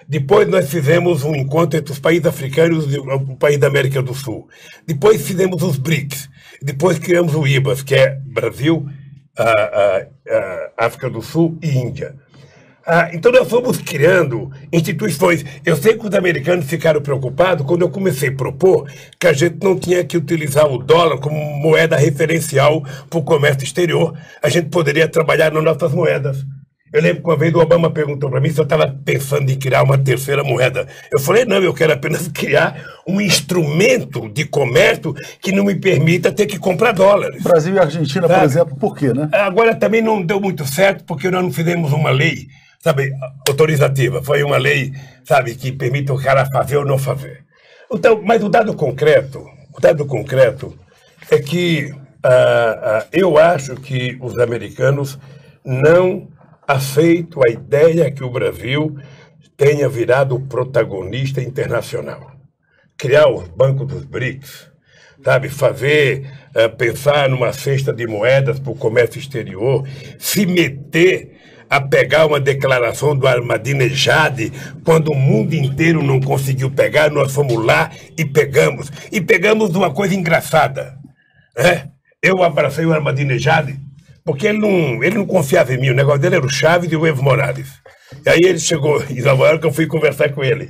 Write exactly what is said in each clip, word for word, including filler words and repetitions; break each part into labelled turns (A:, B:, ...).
A: Depois nós fizemos um encontro entre os países africanos e o país da América do Sul. Depois fizemos os BRICS. Depois criamos o I B A S, que é Brasil, a, a, a África do Sul e Índia. Ah, então nós fomos criando instituições. Eu sei que os americanos ficaram preocupados quando eu comecei a propor que a gente não tinha que utilizar o dólar como moeda referencial para o comércio exterior. A gente poderia trabalhar nas nossas moedas. Eu lembro que uma vez o Obama perguntou para mim se eu estava pensando em criar uma terceira moeda. Eu falei, não, eu quero apenas criar um instrumento de comércio que não me permita ter que comprar dólares.
B: Brasil e Argentina, sabe? Por exemplo, por quê, né?
A: Agora também não deu muito certo porque nós não fizemos uma lei, sabe, autorizativa. Foi uma lei, sabe, que permite o cara fazer ou não fazer. Então, mas o dado concreto, o dado concreto é que uh, uh, eu acho que os americanos não aceitam a ideia que o Brasil tenha virado protagonista internacional. Criar os bancos dos BRICS, sabe, fazer, uh, pensar numa cesta de moedas para o comércio exterior, se meter a pegar uma declaração do Ahmadinejad, quando o mundo inteiro não conseguiu pegar, nós fomos lá e pegamos. E pegamos uma coisa engraçada. Né? Eu abracei o Ahmadinejad, porque ele não, ele não confiava em mim, o negócio dele era o Chaves e o Evo Morales. E aí ele chegou, e na hora que eu fui conversar com ele.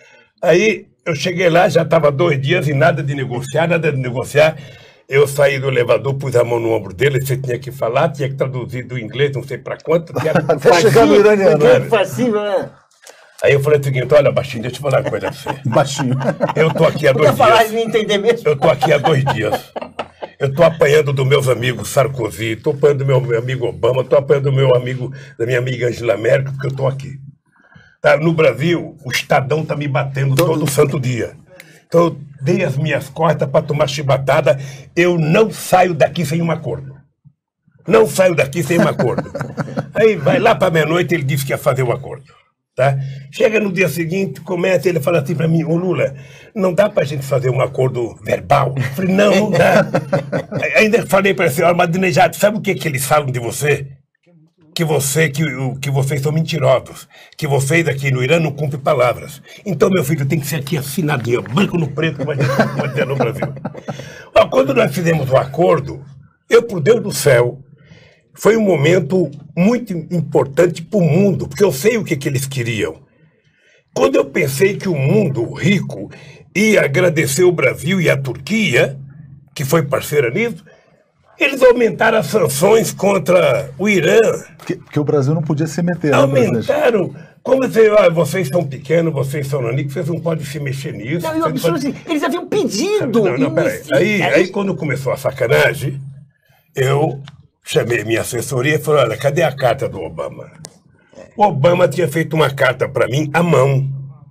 A: Aí eu cheguei lá, já estava dois dias e nada de negociar, nada de negociar. Eu saí do elevador, pus a mão no ombro dele, você tinha que falar, tinha que traduzir do inglês, não sei para quanto.
B: Até chegar no iraniano.
C: Né?
A: Aí eu falei o seguinte, olha, baixinho, deixa eu falar uma coisa pra você.
B: Baixinho.
A: Eu tô aqui há dois dias.
C: Falar e não entender mesmo.
A: Eu tô aqui há dois dias. Eu tô apanhando dos meus amigos Sarkozy, tô apanhando do meu amigo Obama, tô apanhando do meu amigo, da minha amiga Angela Merkel, porque eu tô aqui. Tá? No Brasil, o Estadão tá me batendo todo, todo santo dia. Então eu dei as minhas costas para tomar chibatada. Eu não saio daqui sem um acordo. Não saio daqui sem um acordo. Aí vai lá para meia-noite, ele disse que ia fazer o acordo. Tá? Chega no dia seguinte, começa, ele fala assim para mim, ô Lula, não dá para a gente fazer um acordo verbal? Eu falei, não, não dá. Ainda falei para ele, Ahmadinejad, sabe o que, que eles falam de você? Que, você, que, que vocês são mentirosos, que vocês aqui no Irã não cumprem palavras. Então, meu filho, tem que ser aqui assinadinho, branco no preto, como a gente vai ter no Brasil. Ó, quando nós fizemos o acordo, eu, por Deus do céu, foi um momento muito importante para o mundo, porque eu sei o que, que eles queriam. Quando eu pensei que o mundo rico ia agradecer o Brasil e a Turquia, que foi parceira nisso, eles aumentaram as sanções contra o Irã.
B: Porque, porque o Brasil não podia se meter.
A: Aumentaram. Né, como você, ah, vocês são pequenos, vocês são nanicos, vocês não podem se mexer nisso.
C: Não, não, pode... assim, eles haviam pedido.
A: Não, não, peraí. Aí, aí, quando começou a sacanagem, eu chamei minha assessoria e falei, olha, cadê a carta do Obama? O Obama tinha feito uma carta para mim, à mão,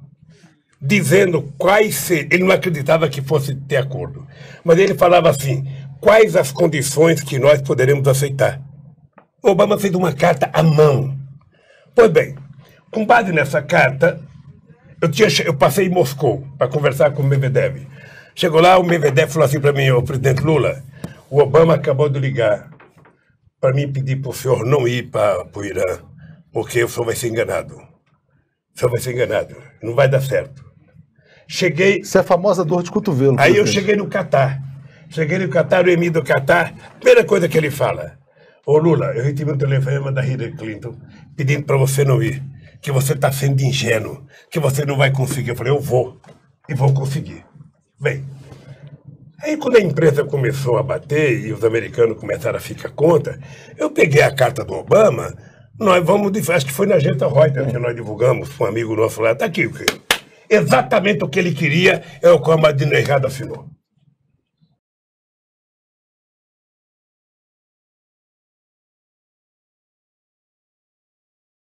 A: dizendo quais... Se... Ele não acreditava que fosse ter acordo. Mas ele falava assim... Quais as condições que nós poderemos aceitar? O Obama fez uma carta à mão. Pois bem, com base nessa carta, eu, tinha, eu passei em Moscou para conversar com o Medvedev. Chegou lá, o Medvedev falou assim para mim, o presidente Lula, o Obama acabou de ligar para mim pedir para o senhor não ir para o Irã, porque o senhor vai ser enganado. O senhor vai ser enganado, não vai dar certo. Cheguei...
B: Isso é a famosa dor de cotovelo.
A: Aí eu cheguei no Catar. Cheguei no Catar, o emir do Catar, primeira coisa que ele fala, ô Lula, eu recebi um telefonema da Hillary Clinton pedindo para você não ir, que você está sendo ingênuo, que você não vai conseguir. Eu falei, eu vou, e vou conseguir. Bem, aí quando a empresa começou a bater e os americanos começaram a ficar contra, eu peguei a carta do Obama, nós vamos, acho que foi na agência Reuters que nós divulgamos, um amigo nosso lá, está aqui, exatamente o que ele queria é o que o Ahmadinejad assinou.